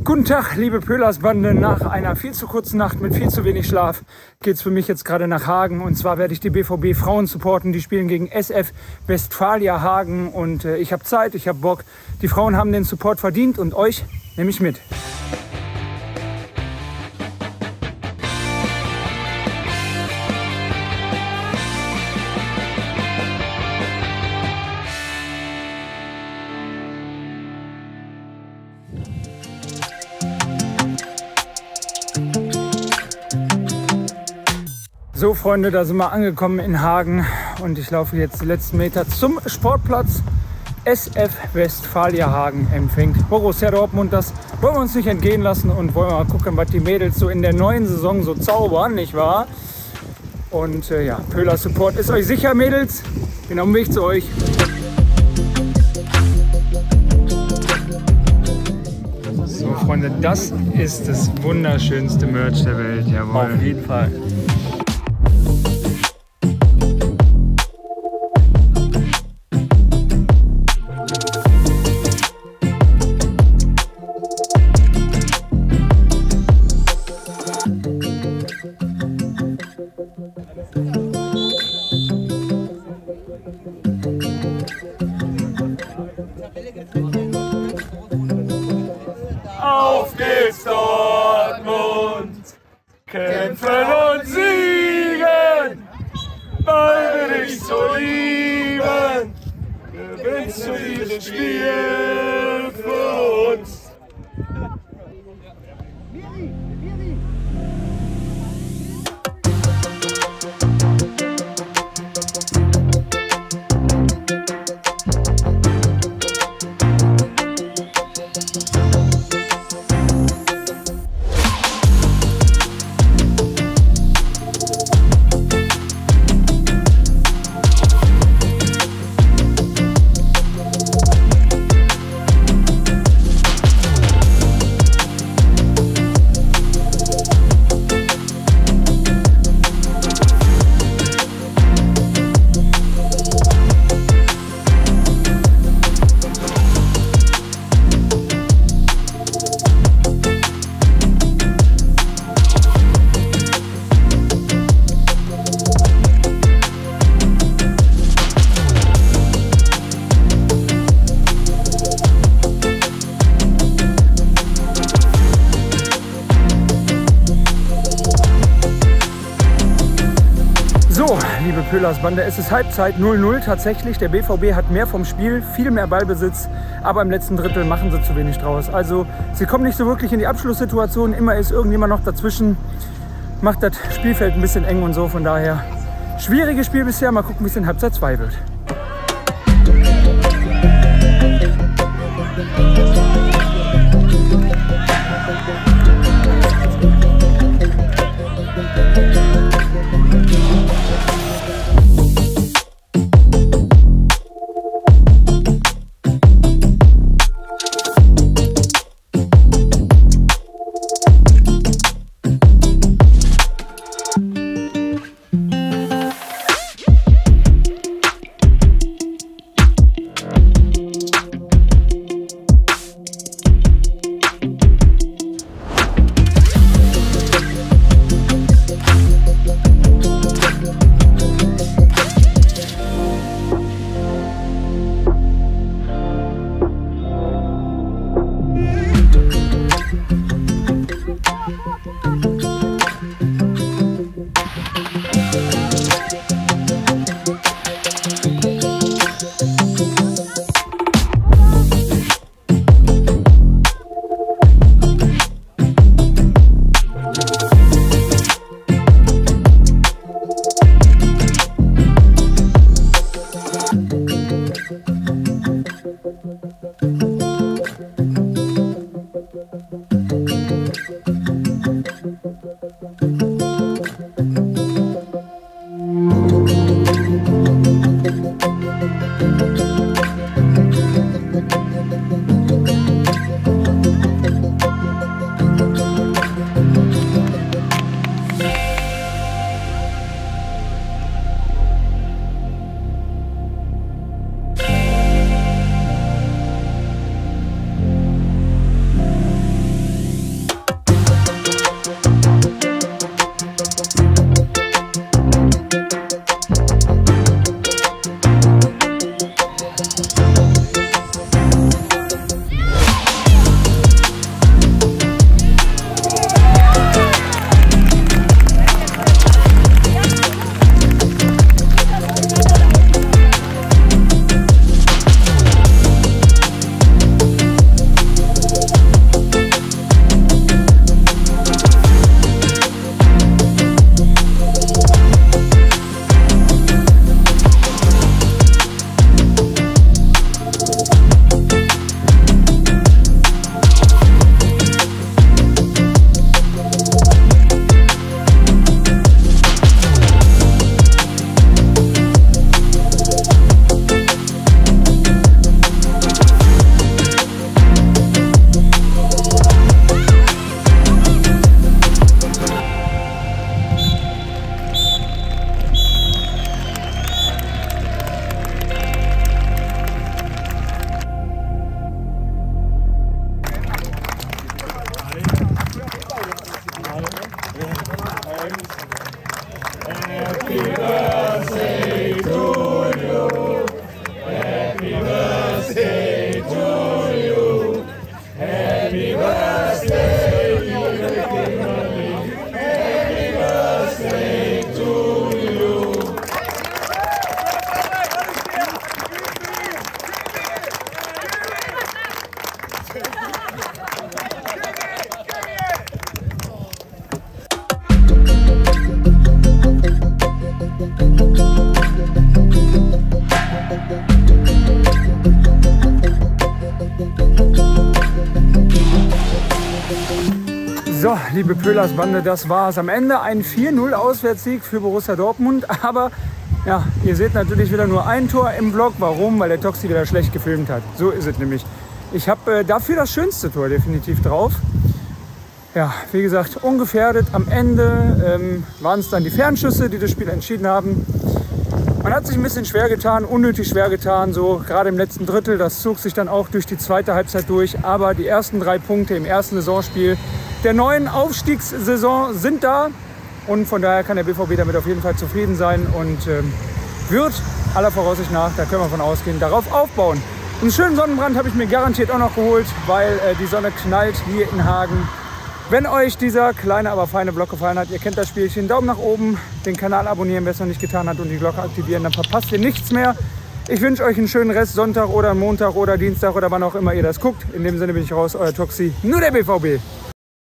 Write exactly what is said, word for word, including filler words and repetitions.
Guten Tag, liebe Pöhlersbande. Nach einer viel zu kurzen Nacht mit viel zu wenig Schlaf geht es für mich jetzt gerade nach Hagen. Und zwar werde ich die B V B Frauen supporten. Die spielen gegen S F Westfalia Hagen. Und äh, ich habe Zeit, ich habe Bock. Die Frauen haben den Support verdient und euch nehme ich mit. So Freunde, da sind wir angekommen in Hagen und ich laufe jetzt die letzten Meter zum Sportplatz. S F Westfalia Hagen empfängt Borussia Dortmund. Das wollen wir uns nicht entgehen lassen und wollen mal gucken, was die Mädels so in der neuen Saison so zaubern, nicht wahr? Und äh, ja, Pöhler Support ist euch sicher, Mädels. Bin auf dem Weg zu euch. So Freunde, das ist das wunderschönste Merch der Welt, jawohl. Auf jeden Fall. Auf geht's Dortmund, kämpfen und siegen, weil wir dich so lieben, gewinnst du dieses Spiel für uns. Liebe Pöhlersbande, es ist Halbzeit null null tatsächlich. Der B V B hat mehr vom Spiel, viel mehr Ballbesitz, aber im letzten Drittel machen sie zu wenig draus. Also sie kommen nicht so wirklich in die Abschlusssituation, immer ist irgendjemand noch dazwischen, macht das Spielfeld ein bisschen eng und so, von daher schwieriges Spiel bisher, mal gucken, wie es in Halbzeit zwei wird. So, liebe Pöhlersbande, das war es. Am Ende ein vier null Auswärtssieg für Borussia Dortmund. Aber ja, ihr seht natürlich wieder nur ein Tor im Vlog. Warum? Weil der Toxi wieder schlecht gefilmt hat. So ist es nämlich. Ich habe äh, dafür das schönste Tor definitiv drauf. Ja, wie gesagt, ungefährdet. Am Ende ähm, waren es dann die Fernschüsse, die das Spiel entschieden haben. Man hat sich ein bisschen schwer getan, unnötig schwer getan, so gerade im letzten Drittel. Das zog sich dann auch durch die zweite Halbzeit durch. Aber die ersten drei Punkte im ersten Saisonspiel der neuen Aufstiegssaison sind da. Und von daher kann der B V B damit auf jeden Fall zufrieden sein und ähm, wird aller Voraussicht nach, da können wir von ausgehen, darauf aufbauen. Einen schönen Sonnenbrand habe ich mir garantiert auch noch geholt, weil äh, die Sonne knallt hier in Hagen. Wenn euch dieser kleine, aber feine Vlog gefallen hat, ihr kennt das Spielchen, Daumen nach oben, den Kanal abonnieren, wer es noch nicht getan hat und die Glocke aktivieren, dann verpasst ihr nichts mehr. Ich wünsche euch einen schönen Rest Sonntag oder Montag oder Dienstag oder wann auch immer ihr das guckt. In dem Sinne bin ich raus, euer Toxi, nur der B V B.